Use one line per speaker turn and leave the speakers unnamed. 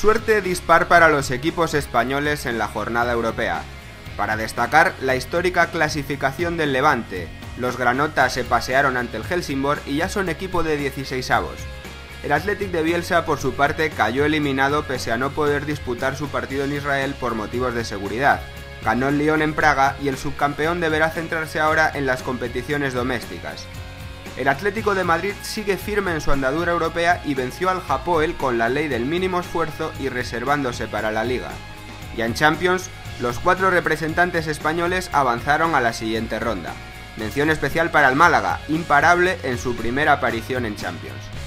Suerte dispar para los equipos españoles en la jornada europea. Para destacar, la histórica clasificación del Levante. Los granotas se pasearon ante el Helsingborg y ya son equipo de 16avos. El Athletic de Bielsa, por su parte, cayó eliminado pese a no poder disputar su partido en Israel por motivos de seguridad. Ganó el Lyon en Praga y el subcampeón deberá centrarse ahora en las competiciones domésticas. El Atlético de Madrid sigue firme en su andadura europea y venció al Hapoel con la ley del mínimo esfuerzo y reservándose para la Liga. Ya en Champions, los 4 representantes españoles avanzaron a la siguiente ronda. Mención especial para el Málaga, imparable en su primera aparición en Champions.